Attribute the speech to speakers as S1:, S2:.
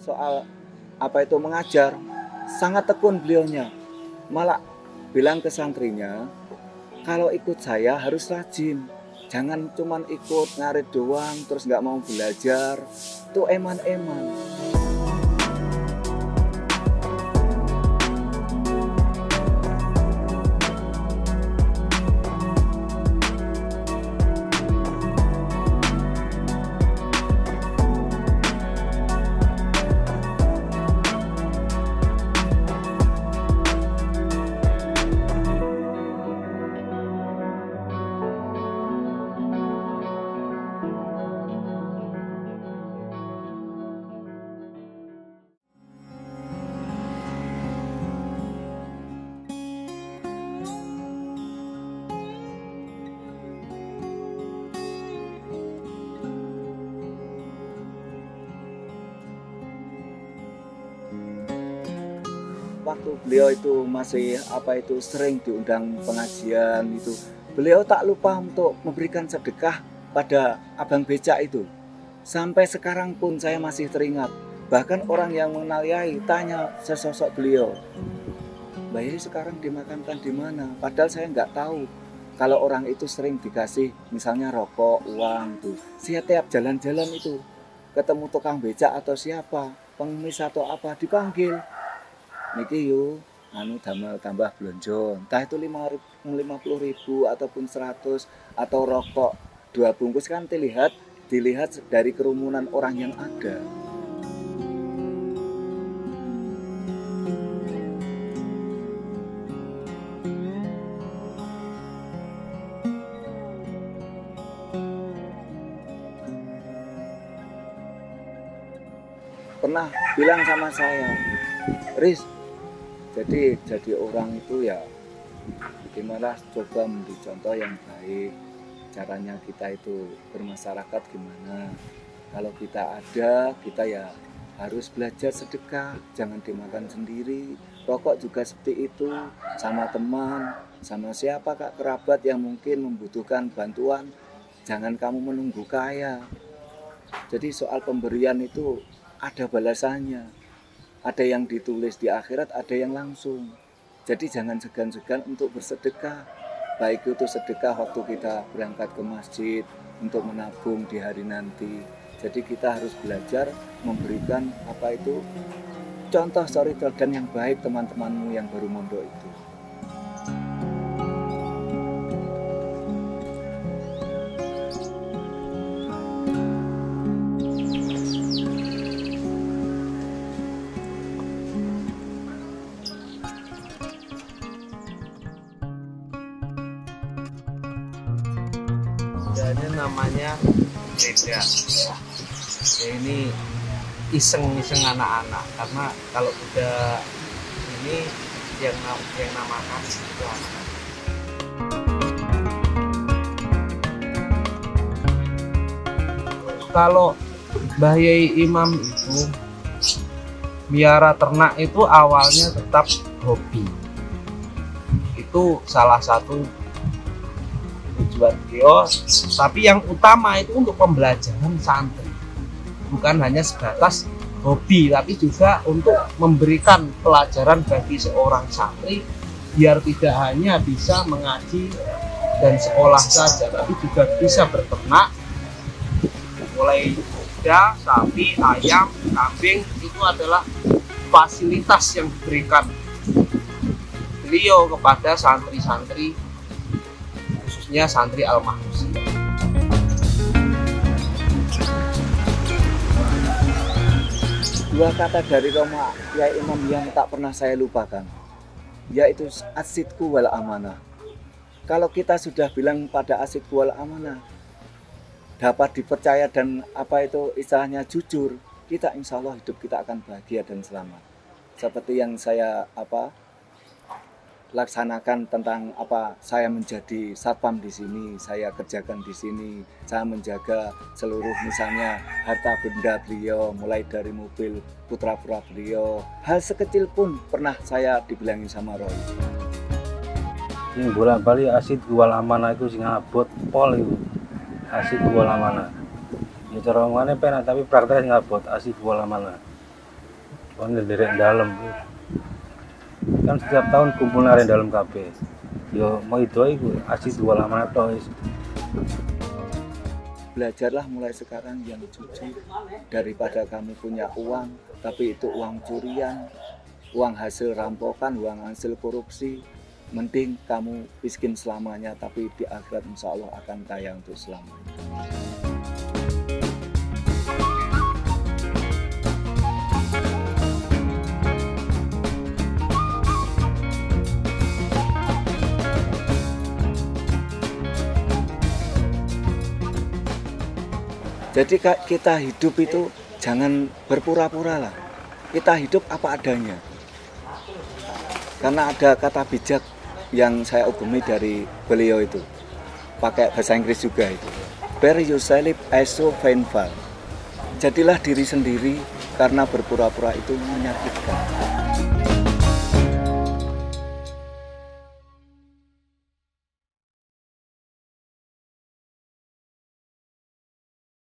S1: soal apa itu mengajar, sangat tekun beliaunya. Malah bilang ke santrinya, kalau ikut saya harus rajin. Jangan cuman ikut ngarit doang terus nggak mau belajar. Itu eman-eman. Waktu beliau itu masih apa itu sering diundang pengajian itu, beliau tak lupa untuk memberikan sedekah pada abang becak itu. Sampai sekarang pun saya masih teringat. Bahkan orang yang mengenal Yai tanya sesosok beliau, Mbak Yai sekarang dimakamkan di mana? Padahal saya nggak tahu kalau orang itu sering dikasih misalnya rokok, uang tuh. Setiap jalan-jalan itu ketemu tukang becak atau siapa, pengemis atau apa dipanggil. Niki yuk, damel tambah blonjo, entah itu 50.000 ataupun 100 atau rokok 2 bungkus kan dilihat dari kerumunan orang yang ada. Pernah bilang sama saya, Riz, jadi orang itu ya gimana, coba memberi contoh yang baik. Caranya kita itu bermasyarakat gimana. Kalau kita ada, kita ya harus belajar sedekah, jangan dimakan sendiri. Rokok juga seperti itu, sama teman, sama siapa kak kerabat yang mungkin membutuhkan bantuan, jangan kamu menunggu kaya. Jadi soal pemberian itu ada balasannya. Ada yang ditulis di akhirat, ada yang langsung. Jadi jangan segan-segan untuk bersedekah. Baik itu sedekah waktu kita berangkat ke masjid untuk menabung di hari nanti. Jadi kita harus belajar memberikan apa itu contoh suri teladan yang baik teman-temanmu yang baru mondok itu.
S2: Ini namanya beda. Ya, ini iseng-iseng anak-anak, karena kalau udah ini yang namakan itu anak. Kalau Mbah Yai Imam itu miara ternak itu awalnya tetap hobi. Itu salah satu tujuan beliau, tapi yang utama itu untuk pembelajaran santri, bukan hanya sebatas hobi, tapi juga untuk memberikan pelajaran bagi seorang santri biar tidak hanya bisa mengaji dan sekolah saja, tapi juga bisa berternak, mulai kuda, sapi, ayam, kambing. Itu adalah fasilitas yang diberikan beliau kepada santri-santri, khususnya santri Al-Mahfuzi.
S1: Dua kata dari Romo Yai Imam yang tak pernah saya lupakan, yaitu as-sidqu wal amanah. Kalau kita sudah bilang pada as-sidqu wal amanah, dapat dipercaya dan apa itu istilahnya jujur, kita insya Allah hidup kita akan bahagia dan selamat. Seperti yang saya laksanakan tentang saya menjadi satpam di sini, saya kerjakan di sini, saya menjaga seluruh misalnya harta benda beliau, mulai dari mobil putra-putra beliau, hal sekecil pun pernah saya dibilangin sama Roy.
S3: Sing bolak-balik asid wal amanah itu sing abot pol itu. Asid wal amanah. Ya cara ngomongane penak tapi prakteknya sing abot asid wal amanah. panggil derek dalam. Kan setiap tahun kumpul arek dalam kabeh. Yo mau itu iku asid wal amanah to.
S1: Belajarlah mulai sekarang yang jujur, daripada kamu punya uang tapi itu uang curian, uang hasil rampokan, uang hasil korupsi. Mending kamu miskin selamanya tapi di akhirat insya Allah akan kaya untuk selamanya. Jadi kita hidup itu jangan berpura-pura lah. Kita hidup apa adanya. Karena ada kata bijak yang saya ugemi dari beliau itu. Pakai bahasa Inggris juga itu. Bear yourself as so painful. Jadilah diri sendiri karena berpura-pura itu menyakitkan.